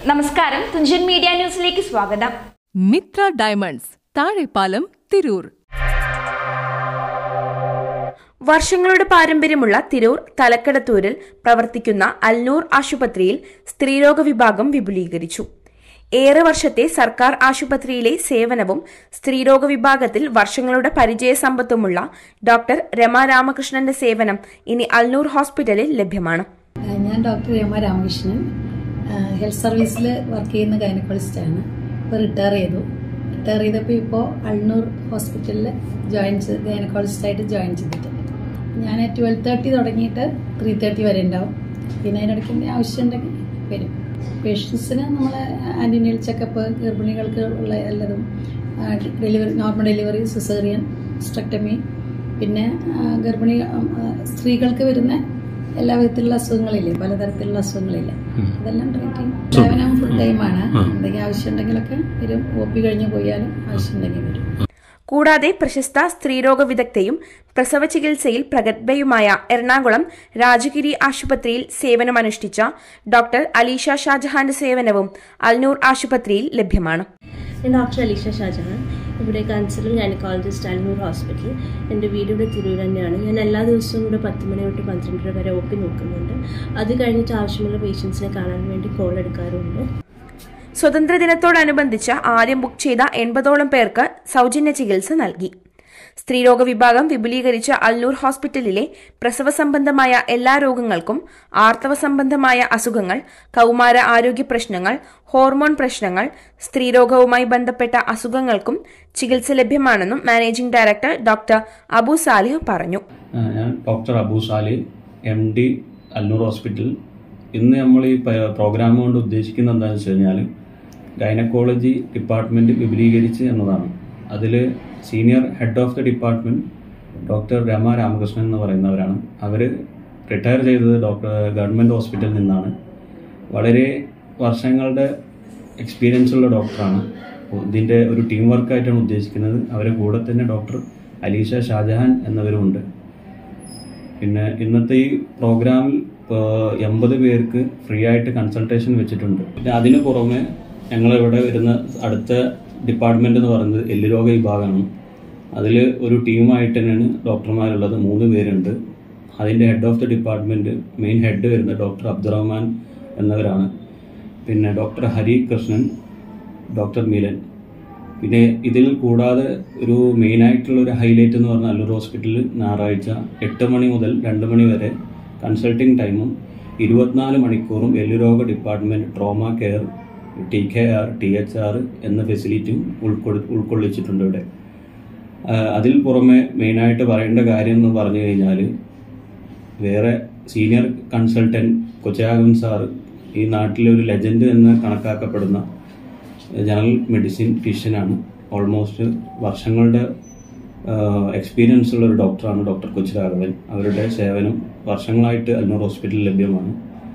നമസ്കാരം, തുഞ്ചൻ മീഡിയ ന്യൂസിലേക്ക് സ്വാഗതം. മിത്ര ഡയമണ്ട്സ്, താഴെപ്പാലം, തിരൂർ. വർഷങ്ങളുടെ പാരമ്പര്യമുള്ള തിരൂർ തലക്കടത്തൂരിൽ പ്രവർത്തിക്കുന്ന അൽനൂർ ആശുപത്രിയിൽ സ്ത്രീരോഗ വിഭാഗം വിപുലീകരിച്ചു. ഏറെ വർഷത്തെ സർക്കാർ ആശുപത്രിയിലെ സേവനവും സ്ത്രീരോഗ വിഭാഗത്തിൽ വർഷങ്ങളുടെ പരിചയസമ്പത്തുമുള്ള ഡോക്ടർ രമ രാമകൃഷ്ണന്റെ സേവനം ഇനി അൽനൂർ ഹോസ്പിറ്റലിൽ ലഭ്യമാണ്. ഞാൻ ഡോക്ടർ രമ രാമകൃഷ്ണൻ ഹെൽത്ത് സർവീസിൽ വർക്ക് ചെയ്യുന്ന ഗൈനക്കോളജിസ്റ്റാണ്. ഇപ്പോൾ റിട്ടയർ ചെയ്തപ്പോൾ ഇപ്പോൾ അൽനൂർ ഹോസ്പിറ്റലിൽ ഗൈനക്കോളജിസ്റ്റായിട്ട് ജോയിൻ ചെയ്തിട്ടുണ്ട്. ഞാൻ 12:30 തുടങ്ങിയിട്ട് 3:30 വരെ ഉണ്ടാവും. പിന്നെ അതിനിടയ്ക്ക് ആവശ്യമുണ്ടെങ്കിൽ വരും. പേഷ്യൻസിന് നമ്മൾ ആൻറ്റിനൽ ചെക്കപ്പ്, ഗർഭിണികൾക്ക് ഉള്ള എല്ലാതും, നോർമൽ ഡെലിവറി, സിസേറിയൻ, ഹിസ്റ്റെക്ടമി, പിന്നെ സ്ത്രീകൾക്ക് വരുന്ന എല്ലാ വിധത്തിലുള്ള അസുഖങ്ങളില്ലേ, പലതരത്തിലുള്ള അസുഖങ്ങളില്ലേ, അതെല്ലാം ട്രീറ്റിംഗ് സേവനം ഫുൾ ടൈമാണ്. എന്തെങ്കിലും ആവശ്യമുണ്ടെങ്കിലൊക്കെ വരും. OP കഴിഞ്ഞ് പോയാലും ആവശ്യമുണ്ടെങ്കിൽ വരും. കൂടാതെ പ്രശസ്ത സ്ത്രീരോഗ വിദഗ്ധയും പ്രസവ ചികിത്സയിൽ പ്രഗത്ഭയുമായ എറണാകുളം രാജഗിരി ആശുപത്രിയിൽ സേവനമനുഷ്ഠിച്ച ഡോക്ടർ അലീഷ ഷാജഹാന്റെ സേവനവും അൽനൂർ ആശുപത്രിയിൽ ലഭ്യമാണ്. ഞാൻ ഡോക്ടർ അലീഷ ഷാജഹാൻ, ഇവിടെ കൺസൾട്ടന്റ് ഗൈനക്കോളജിസ്റ്റ് അൽനൂർ ഹോസ്പിറ്റൽ. എൻ്റെ വീട് ഇവിടെ തിരൂർ തന്നെയാണ്. ഞാൻ എല്ലാ ദിവസവും ഇവിടെ 10 മണി തൊട്ട് 12 വരെ OP നോക്കുന്നുണ്ട്. അത് കഴിഞ്ഞിട്ട് ആവശ്യമുള്ള പേഷ്യൻസിനെ കാണാൻ വേണ്ടി കോൾ എടുക്കാറുണ്ട്. സ്വതന്ത്ര ദിനത്തോടനുബന്ധിച്ച് ആദ്യം ബുക്ക് ചെയ്ത 80ഓളം പേർക്ക് സൗജന്യ ചികിത്സ നൽകി. സ്ത്രീരോഗ വിഭാഗം വിപുലീകരിച്ച അൽനൂർ ഹോസ്പിറ്റലിലെ പ്രസവ സംബന്ധമായ എല്ലാ രോഗങ്ങൾക്കും, ആർത്തവ സംബന്ധമായ അസുഖങ്ങൾ, കൗമാര ആരോഗ്യ പ്രശ്നങ്ങൾ, ഹോർമോൺ പ്രശ്നങ്ങൾ, സ്ത്രീരോഗവുമായി ബന്ധപ്പെട്ട അസുഖങ്ങൾക്കും ചികിത്സ ലഭ്യമാണെന്നും managing director doctor Abu Salih പറഞ്ഞു. ഞാൻ doctor Abu Salih, MD, Alnoor hospital. ഇന്ന് നമ്മൾ ഈ പ്രോഗ്രാം കൊണ്ട് ഉദ്ദേശിക്കുന്നത് എന്താണെന്ന് വെച്ച് കഴിഞ്ഞാൽ ഗൈനക്കോളജി ഡിപ്പാർട്ട്മെൻറ്റ് വിപുലീകരിച്ച് എന്നതാണ്. അതിൽ senior head of the department doctor Rama Ramakrishnan എന്ന് പറയുന്നവരാണ്. അവർ റിട്ടയർ ചെയ്തത് ഗവൺമെൻറ് ഹോസ്പിറ്റലിൽ നിന്നാണ്. വളരെ വർഷങ്ങളുടെ എക്സ്പീരിയൻസ് ഉള്ള ഡോക്ടറാണ്. ഇതിൻ്റെ ഒരു ടീം വർക്കായിട്ടാണ് ഉദ്ദേശിക്കുന്നത്. അവരുടെ കൂടെ തന്നെ ഡോക്ടർ അലീഷ ഷാജഹാൻ എന്നവരുമുണ്ട്. പിന്നെ ഇന്നത്തെ ഈ പ്രോഗ്രാമിൽ 80 പേർക്ക് ഫ്രീ ആയിട്ട് കൺസൾട്ടേഷൻ വെച്ചിട്ടുണ്ട്. പിന്നെ അതിന് പുറമെ ഞങ്ങളിവിടെ വരുന്ന അടുത്ത ഡിപ്പാർട്ട്മെന്റ് എന്ന് പറയുന്നത് എല്ലുരോഗ വിഭാഗമാണ്. അതിൽ ഒരു ടീമായിട്ട് തന്നെയാണ് ഡോക്ടർമാരുള്ളത്. 3 പേരുണ്ട്. അതിൻ്റെ head of the department, main head വരുന്നത് ഡോക്ടർ അബ്ദുറഹ്മാൻ എന്നവരാണ്. പിന്നെ ഡോക്ടർ ഹരി കൃഷ്ണൻ, ഡോക്ടർ മിലൻ. പിന്നെ ഇതിൽ കൂടാതെ ഒരു മെയിനായിട്ടുള്ള ഒരു ഹൈലൈറ്റ് എന്ന് പറഞ്ഞാൽ അല്ലൂർ ഹോസ്പിറ്റലിൽ ഞായറാഴ്ച 8 മണി മുതൽ 2 മണി വരെ കൺസൾട്ടിംഗ് ടൈമും 24 മണിക്കൂറും എല്ലുരോഗ department, trauma care, TKR, THR എന്ന ഫെസിലിറ്റിയും ഉൾക്കൊള്ളിച്ചിട്ടുണ്ട് ഇവിടെ. അതിൽ പുറമെ മെയിനായിട്ട് പറയേണ്ട കാര്യം എന്ന് പറഞ്ഞു കഴിഞ്ഞാൽ വേറെ സീനിയർ കൺസൾട്ടൻറ്റ് കൊച്ചയാകുൻ സാർ, ഈ നാട്ടിലെ ഒരു ലെജൻഡ് എന്ന് കണക്കാക്കപ്പെടുന്ന ജനറൽ മെഡിസിൻ ഫിഷ്യനാണ്. ഓൾമോസ്റ്റ് വർഷങ്ങളുടെ എക്സ്പീരിയൻസ് ഉള്ള ഒരു ഡോക്ടറാണ് ഡോക്ടർ കൊച്ചിരാഘവൻ. അവരുടെ സേവനം വർഷങ്ങളായിട്ട് അൽനൂർ ഹോസ്പിറ്റലിൽ ലഭ്യമാണ്.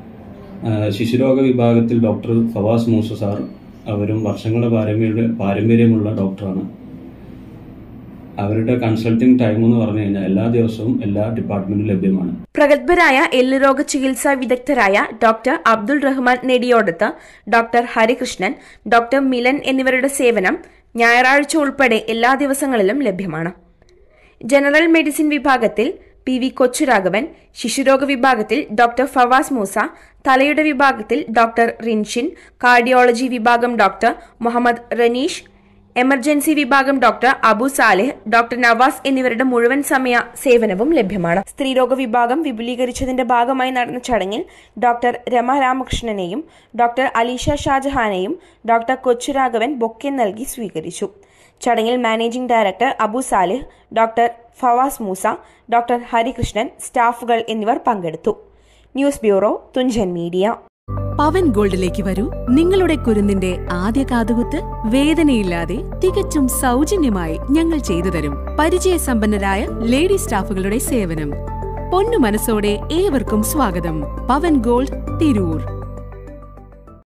ശിശുരോഗ വിഭാഗത്തിൽ ഡോക്ടർ ഫവാസ് മൂസ സാർ, അവരും വർഷങ്ങളുടെ പാരമ്പര്യമുള്ള ഡോക്ടറാണ്. അവരുടെ കൺസൾട്ടിംഗ് ടൈം എന്ന് പറഞ്ഞു കഴിഞ്ഞാൽ എല്ലാ ദിവസവും എല്ലാ ഡിപ്പാർട്ട്മെന്റിലും ലഭ്യമാണ്. പ്രഗത്ഭരായ എല്ലുരോഗ ചികിത്സാ വിദഗ്ധരായ doctor Abdul Rahman Nediyodath, doctor Harikrishnan, doctor Milan എന്നിവരുടെ സേവനം ഞായറാഴ്ച ഉൾപ്പെടെ എല്ലാ ദിവസങ്ങളിലും ലഭ്യമാണ്. ജനറൽ മെഡിസിൻ വിഭാഗത്തിൽ PV കൊച്ചുരാഘവൻ, ശിശുരോഗ വിഭാഗത്തിൽ ഡോക്ടർ ഫവാസ് മൂസ, തലയുടെ വിഭാഗത്തിൽ ഡോക്ടർ റിൻഷിൻ, കാർഡിയോളജി വിഭാഗം ഡോക്ടർ മുഹമ്മദ് റനീഷ്, എമർജൻസി വിഭാഗം ഡോക്ടർ അബു സാലിഹ്, ഡോക്ടർ നവാസ് എന്നിവരുടെ മുഴുവൻ സമയ സേവനവും ലഭ്യമാണ്. സ്ത്രീരോഗ വിഭാഗം വിപുലീകരിച്ചതിന്റെ ഭാഗമായി നടന്ന ചടങ്ങിൽ ഡോക്ടർ രമ രാമകൃഷ്ണനെയും ഡോക്ടർ അലീഷ ഷാജഹാനെയും ഡോക്ടർ കൊച്ചുരാഘവൻ ബൊക്കെ നൽകി സ്വീകരിച്ചു. ചടങ്ങിൽ managing director Abu Salih, doctor Fawaz Moosa, doctor Harikrishnan, സ്റ്റാഫുകൾ എന്നിവർ പങ്കെടുത്തു. News bureau, Thunchan media. Pavan ഗോൾഡിലേക്ക് വരൂ. നിങ്ങളുടെ കുരുന്നിന്റെ ആദ്യ കാതുകുത്ത് വേദനയില്ലാതെ തികച്ചും സൗജന്യമായി ഞങ്ങൾ ചെയ്തു തരും. പരിചയസമ്പന്നരായ ലേഡി സ്റ്റാഫുകളുടെ സേവനം. പൊന്നു മനസ്സോടെ ഏവർക്കും സ്വാഗതം. പവൻ ഗോൾഡ്, തിരൂർ.